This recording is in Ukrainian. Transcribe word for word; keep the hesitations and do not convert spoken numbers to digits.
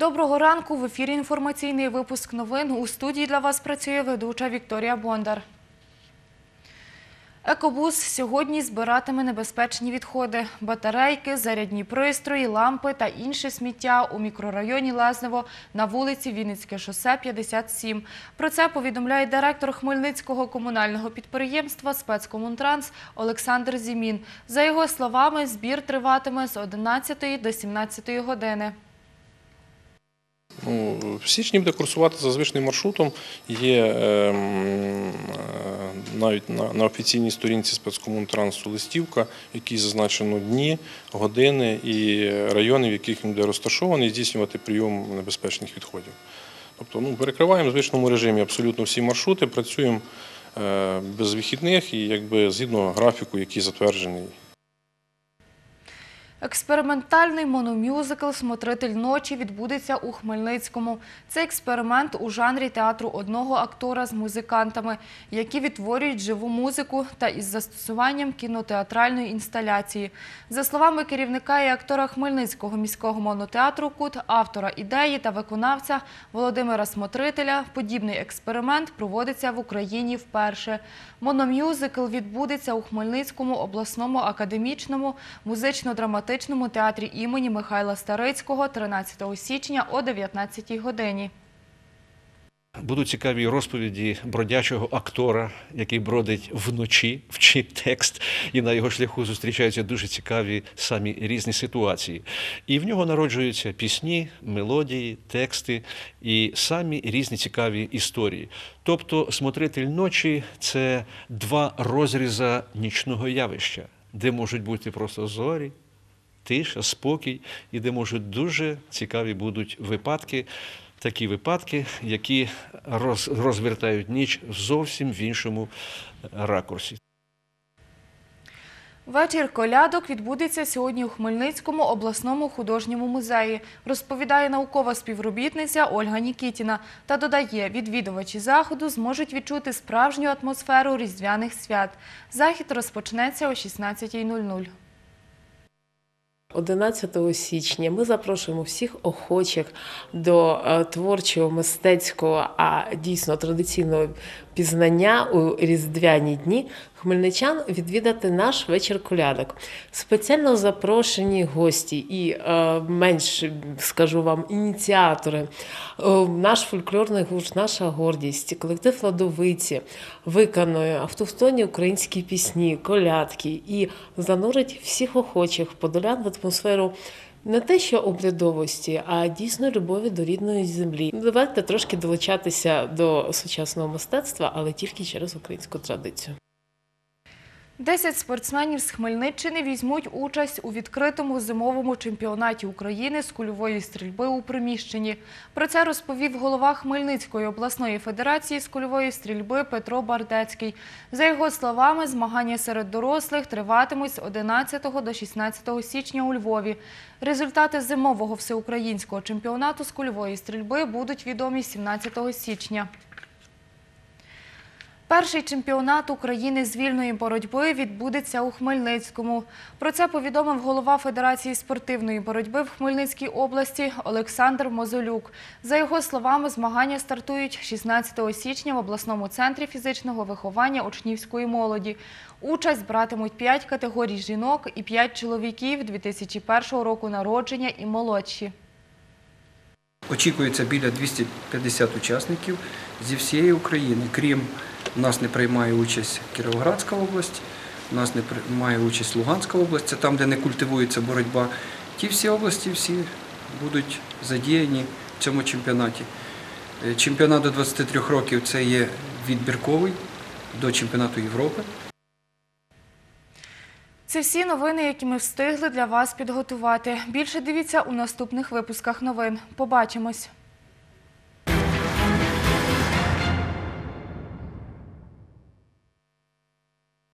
Доброго ранку. В ефірі інформаційний випуск новин. У студії для вас працює ведуча Вікторія Бондар. Екобус сьогодні збиратиме небезпечні відходи – батарейки, зарядні пристрої, лампи та інше сміття у мікрорайоні Лезнево на вулиці Вінницьке шосе, п'ятдесят сім. Про це повідомляє директор Хмельницького комунального підприємства «Спецкомунтранс» Олександр Зімін. За його словами, збір триватиме з одинадцятої до сімнадцятої години. Ну, в січні буде курсувати за звичним маршрутом. Є е, навіть на, на офіційній сторінці спецкомунтрансу листівка, в якій зазначено дні, години і райони, в яких він буде розташований, здійснювати прийом небезпечних відходів. Тобто ну, перекриваємо в звичному режимі абсолютно всі маршрути, працюємо е, без вихідних і якби, згідно графіку, який затверджений. Експериментальний мономюзикл «Смотритель ночі» відбудеться у Хмельницькому. Це експеримент у жанрі театру одного актора з музикантами, які відтворюють живу музику та із застосуванням кінотеатральної інсталяції. За словами керівника і актора Хмельницького міського монотеатру «Кут», автора ідеї та виконавця Володимира Смотрителя, подібний експеримент проводиться в Україні вперше. Мономюзикл відбудеться у Хмельницькому обласному академічному музично-драматичному театрі імені Михайла Старицького тринадцятого січня о дев'ятнадцятій годині. Будуть цікаві розповіді бродячого актора, який бродить вночі, вчить текст, і на його шляху зустрічаються дуже цікаві самі різні ситуації. І в нього народжуються пісні, мелодії, тексти і самі різні цікаві історії. Тобто «Смотритель ночі» – це два розріза нічного явища, де можуть бути просто зорі, тиша, спокій, і де можуть дуже цікаві будуть випадки, такі випадки, які розвертають ніч зовсім в іншому ракурсі. Вечір колядок відбудеться сьогодні у Хмельницькому обласному художньому музеї, розповідає наукова співробітниця Ольга Нікітіна. Та додає, відвідувачі заходу зможуть відчути справжню атмосферу різдвяних свят. Захід розпочнеться о шістнадцятій нуль нуль. одинадцятого січня ми запрошуємо всіх охочих до творчого, мистецького, а дійсно традиційного пізнання у різдвяні дні хмельничан відвідати наш вечір колядок. Спеціально запрошені гості і е, менш, скажу вам, ініціатори. Е, наш фольклорний гурт, наша гордість, колектив «Ладовиці» виконує автохтонні українські пісні, колядки і занурить всіх охочих подолян в атмосферу не те, що обрядовості, а дійсно любові до рідної землі. Давайте трошки долучатися до сучасного мистецтва, але тільки через українську традицію. Десять спортсменів з Хмельниччини візьмуть участь у відкритому зимовому чемпіонаті України з кульової стрільби у приміщенні. Про це розповів голова Хмельницької обласної федерації з кульової стрільби Петро Бардецький. За його словами, змагання серед дорослих триватимуть з одинадцятого до шістнадцятого січня у Львові. Результати зимового всеукраїнського чемпіонату з кульової стрільби будуть відомі сімнадцятого січня. Перший чемпіонат України з вільної боротьби відбудеться у Хмельницькому. Про це повідомив голова Федерації спортивної боротьби в Хмельницькій області Олександр Мозолюк. За його словами, змагання стартують шістнадцятого січня в обласному центрі фізичного виховання учнівської молоді. Участь братимуть п'ять категорій жінок і п'ять чоловіків дві тисячі першого року народження і молодші. Очікується біля двохсот п'ятдесят учасників зі всієї України, крім у нас не приймає участь Кіровоградська область, у нас не приймає участь Луганська область, це там, де не культивується боротьба. Ті всі області всі будуть задіяні в цьому чемпіонаті. Чемпіонат до двадцяти трьох років – це є відбірковий до чемпіонату Європи. Це всі новини, які ми встигли для вас підготувати. Більше дивіться у наступних випусках новин. Побачимось!